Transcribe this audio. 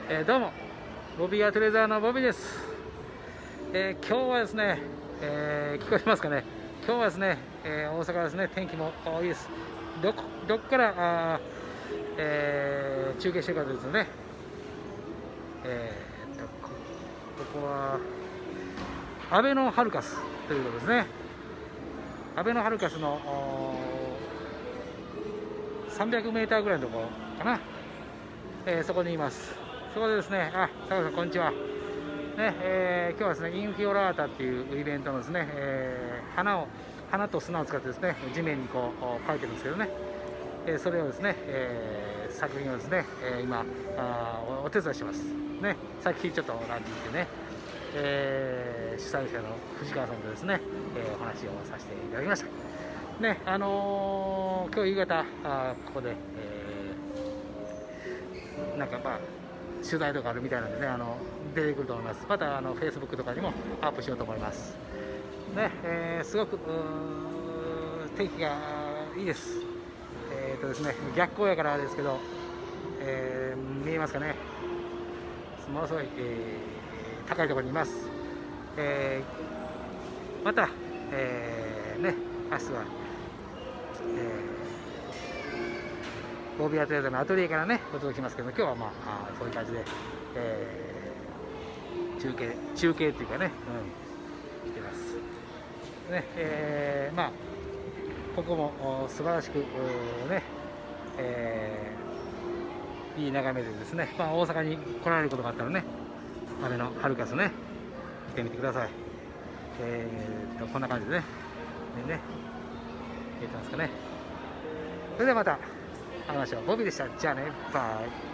どうもボビーアートレザーのボビーです。今日はですね、聞こえますかね。今日はですね、大阪はですね、天気もいいです。どっから中継してるかというとね、ここはアベノハルカスということですね。アベノハルカスの300メーターぐらいのところかな、そこにいます。そこでですね、坂田さんこんにちは。ね、今日はですね、インフィオラータっていうイベントのですね、花と砂を使ってですね、地面にこう描いてるんですけどね、それをですね、作品をですね、今お手伝いしてます。ね、さっきちょっとランチ行ってね、主催者の藤川さんとですね、お話をさせていただきました。ね、今日夕方ここで、なんか取材とかあるみたいなんでね、出てくると思います。またFacebook とかにもアップしようと思います。ね、すごく天気がいいです。ですね、逆光やからですけど、見えますかね。ものすごい、高いところにいます。また、ね、明日は、ボビーアートレザーのアトリエからねお届けしますけど、今日はそういう感じで、中継っていうかね、してますね。ここも素晴らしくね、いい眺めでですね、大阪に来られることがあったらね、アベノハルカスね、見てみてください。こんな感じでね、見えてますかね。それではまた会いましょう。ボビーでした。じゃあね、バイ。